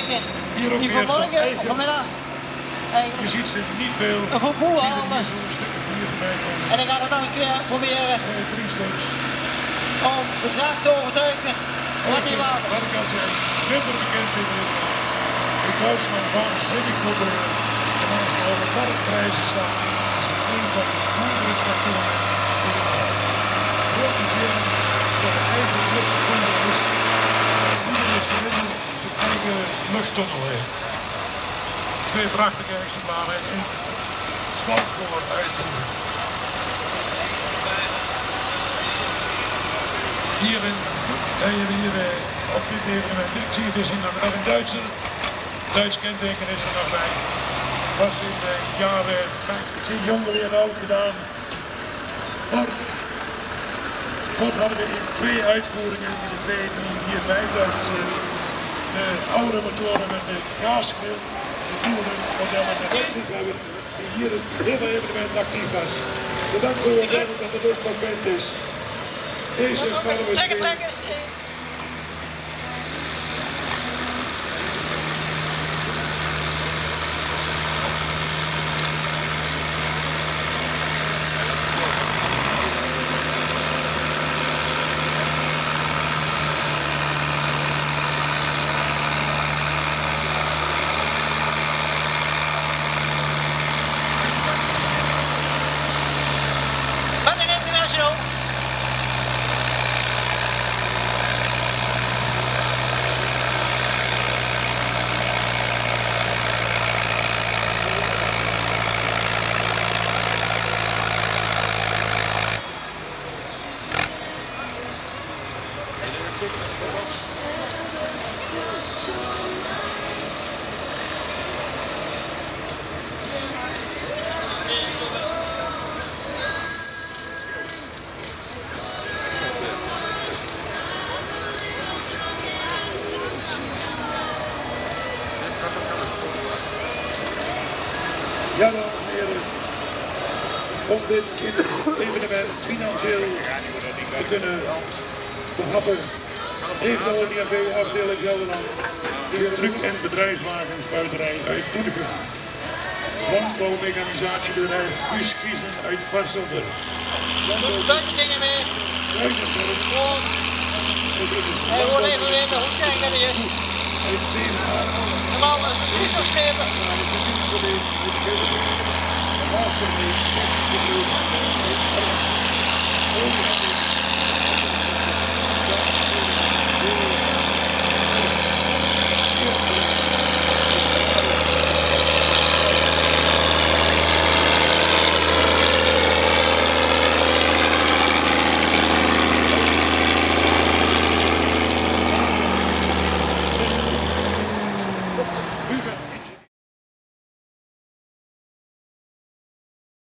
kijken. Die vanmorgen, vanmiddag. Je ziet ze niet veel. Een vervoer halen. En ik ga het nog een keer proberen om de zaak te overtuigen wat die waard is. Wat ik al zei, minder bekend in Duitsland waanzinnig populair. En als we over marktprijzen staan, is het een van de moeilijke factoren in de markt. Heel veel voor de eigen luchtvervoer is. Iedereen zijn eigen luchttunnel heeft. Twee prachtige exemplaren in smalspoor uitvoeren. Hierin ben je hier op dit evenement. Ik zie het dus nog een Duits kenteken is er nog bij. Was in de jaren, ik zie jongeren en oud gedaan. Ford hadden we in 2 uitvoeringen, in de 2, 4, 5.000 de oude motoren met de gaasgrill, de nieuwe modellen met elektrisch die hier het hele evenement actief was. Bedankt voor uw werk dat het ook moment is. Deze gaan we Trekkers! Ja, dames en heren, om dit evenement financieel te kunnen behappen, heeft de ODMV-afdeling Gelderland de truck- en bedrijfswagenspuiterij uit Doetinchem, landbouwmechanisatiebedrijf Kuskiezen uit Varselder, Dingen mee. Hij wordt even weer de hoek kijken die is. En dan precies nog schepen. U bent